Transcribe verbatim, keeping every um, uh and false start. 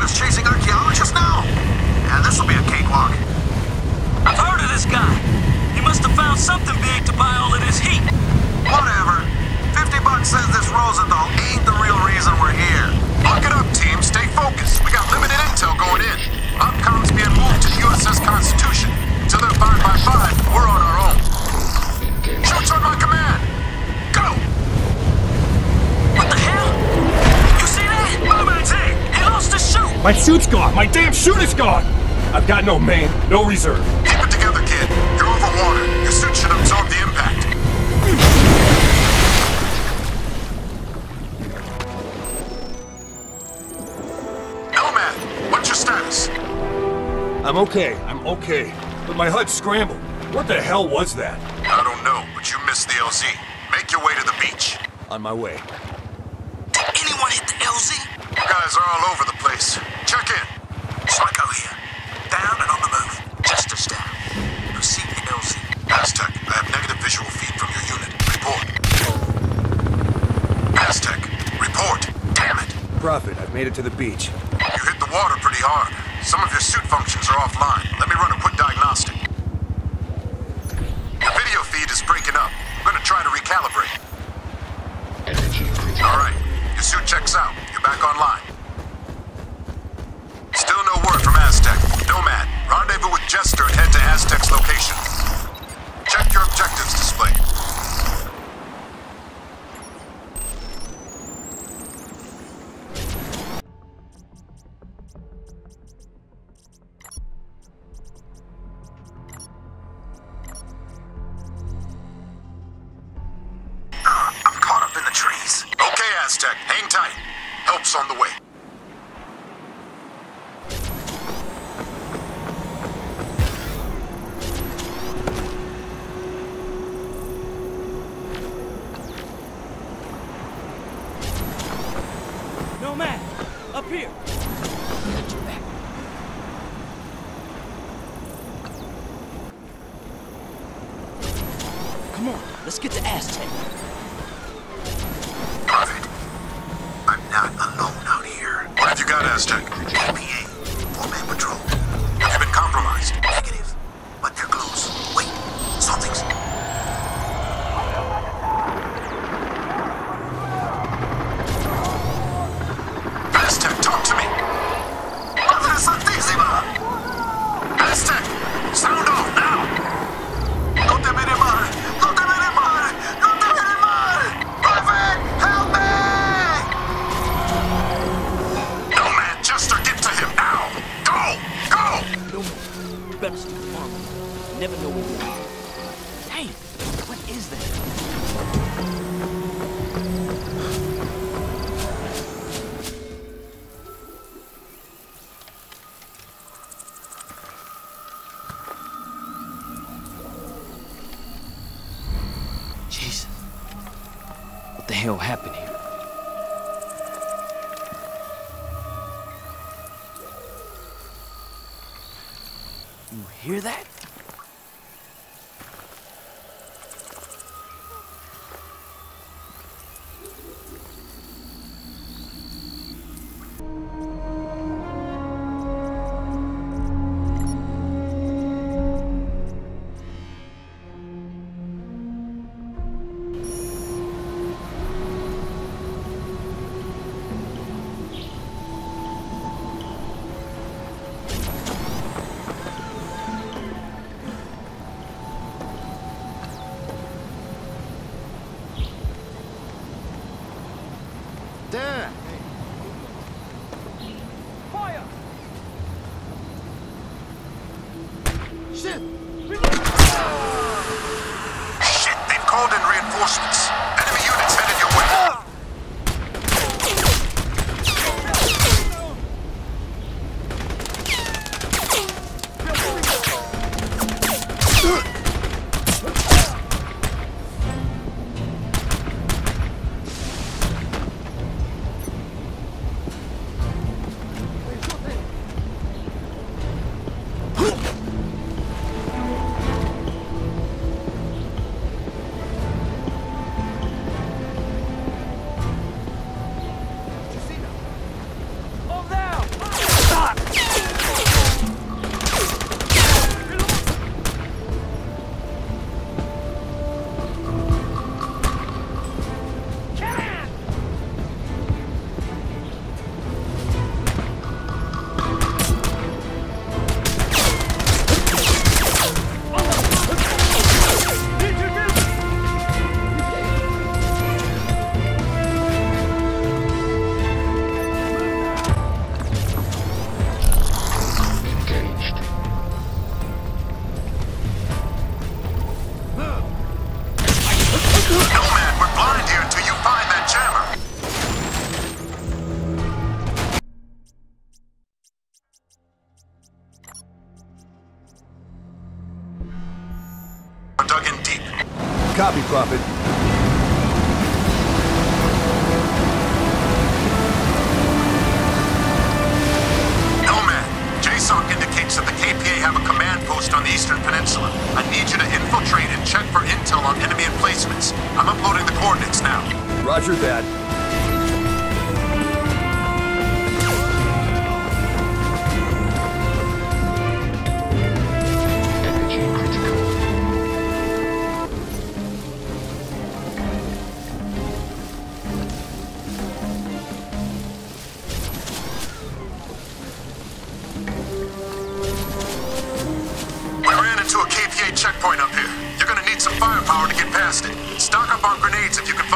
is chasing archaeologists now? Yeah, this will be a cakewalk. I've heard of this guy. He must have found something big to buy all of this heat. Whatever. Fifty bucks says this Rosenthal ain't the real reason we're here. Look it up, team. Stay focused. We got limited intel going in. Upcom's being moved to U S S Constitution. Till they're five by five, we're on our own. Shoots on my command. Go! What the hell? You see that? My man's hit. He lost his chute. My chute's gone! My damn chute is gone! I've got no main, no reserve. Keep it together, kid. You're over water. Your suit should absorb the impact. Nomad, what's your status? I'm okay, I'm okay. But my H U D scrambled. What the hell was that? I don't know, but you missed the L Z. Make your way to the beach. On my way. Did anyone hit the L Z? You guys are all over the place. Check in. Psycho here. Down and on the move. Justice down. Proceed to L Z. Aztec, I have negative visual feed from your unit. Report. Aztec, report. Damn it. Prophet, I've made it to the beach. You hit the water pretty hard. Some of your suit functions are offline. Let me run a quick diagnostic. Your video feed is breaking up. I'm gonna try to recalibrate. Alright, your suit checks out. You're back online. Still no word from Aztec. Nomad, rendezvous with Jester and head to Aztec's location. Check your objectives display. Aztec, hang tight. Help's on the way. Nomad, up here. Got your back. Come on, let's get to Aztec. Prophet, I'm not alone out here. What have you got, Aztec? A P A, four-man patrol. Have you been compromised? Negative, but they're close. Wait, something's... Aztec, talk to me! Madre Santísima! Aztec, sound off now! No te mire mal! No te mire mal! No te mire mal! Prophet, help me! Nomad, Jester, get to him now! Go! Go! No, you better stay calm. You never know what will happen. Hey, what is that? Jesus. What the hell happened here? You hear that? There! Fire! Shit! Shit, they've called in reinforcements. Enemy units headed your way. Copy, Prophet. Nomad, J SOC indicates that the K P A have a command post on the Eastern Peninsula. I need you to infiltrate and check for intel on enemy emplacements. I'm uploading the coordinates now. Roger that. To a K P A checkpoint up here. You're gonna need some firepower to get past it. Stock up on grenades if you can find